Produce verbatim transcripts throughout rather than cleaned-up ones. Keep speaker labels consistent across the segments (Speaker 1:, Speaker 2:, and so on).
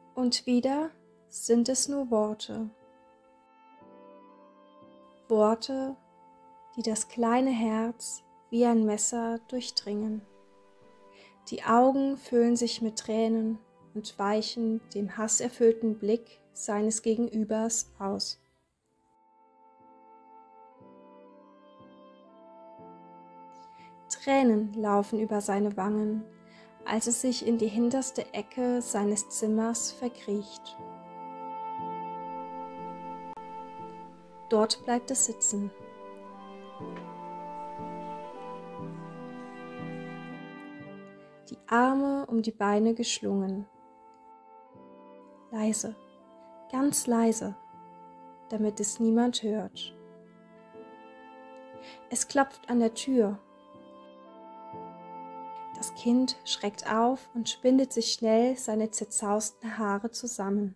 Speaker 1: Und wieder sind es nur Worte. Worte, die das kleine Herz wie ein Messer durchdringen. Die Augen füllen sich mit Tränen und weichen dem hasserfüllten Blick seines Gegenübers aus. Tränen laufen über seine Wangen, als es sich in die hinterste Ecke seines Zimmers verkriecht. Dort bleibt es sitzen. Die Arme um die Beine geschlungen. Leise, ganz leise, damit es niemand hört. Es klopft an der Tür. Das Kind schreckt auf und spindet sich schnell seine zerzausten Haare zusammen.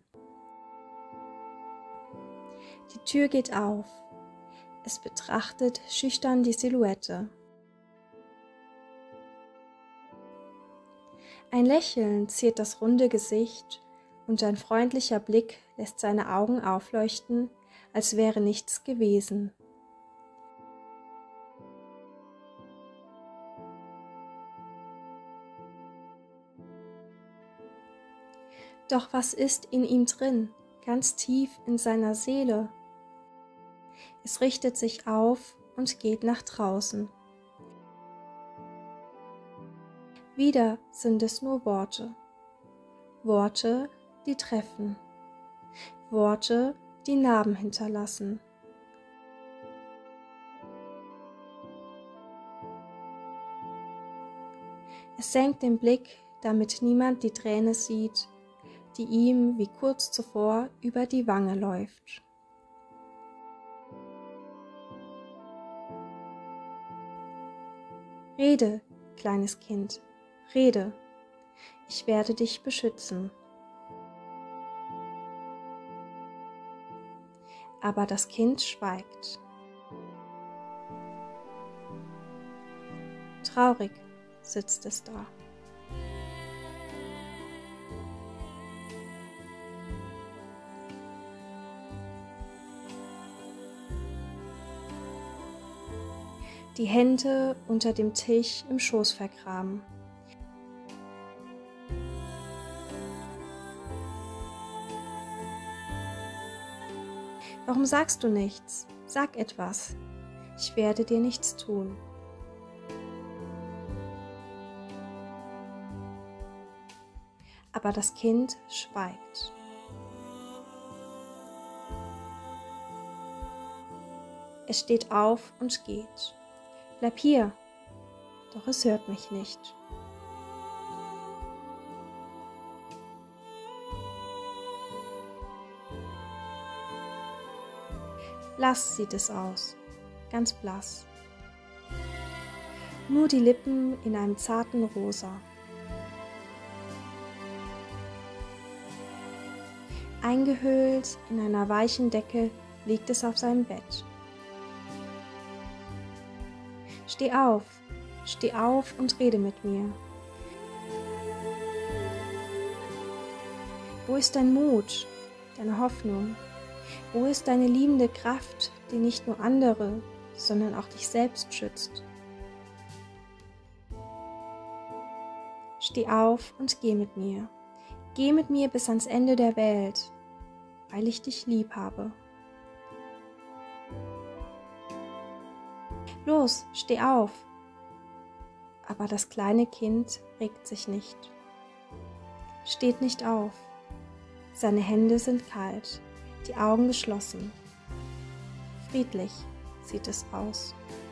Speaker 1: Die Tür geht auf. Es betrachtet schüchtern die Silhouette. Ein Lächeln ziert das runde Gesicht und ein freundlicher Blick lässt seine Augen aufleuchten, als wäre nichts gewesen. Doch was ist in ihm drin, ganz tief in seiner Seele? Es richtet sich auf und geht nach draußen. Wieder sind es nur Worte. Worte, die treffen. Worte, die Narben hinterlassen. Es senkt den Blick, damit niemand die Träne sieht, die ihm wie kurz zuvor über die Wange läuft. Rede, kleines Kind, rede, ich werde dich beschützen. Aber das Kind schweigt. Traurig sitzt es da. Die Hände unter dem Tisch im Schoß vergraben. Warum sagst du nichts? Sag etwas. Ich werde dir nichts tun. Aber das Kind schweigt. Es steht auf und geht. Bleib hier, doch es hört mich nicht. Blass sieht es aus, ganz blass. Nur die Lippen in einem zarten Rosa. Eingehüllt in einer weichen Decke liegt es auf seinem Bett. Steh auf, steh auf und rede mit mir. Wo ist dein Mut, deine Hoffnung? Wo ist deine liebende Kraft, die nicht nur andere, sondern auch dich selbst schützt? Steh auf und geh mit mir. Geh mit mir bis ans Ende der Welt, weil ich dich lieb habe. Los, steh auf! Aber das kleine Kind regt sich nicht, steht nicht auf. Seine Hände sind kalt, die Augen geschlossen. Friedlich sieht es aus.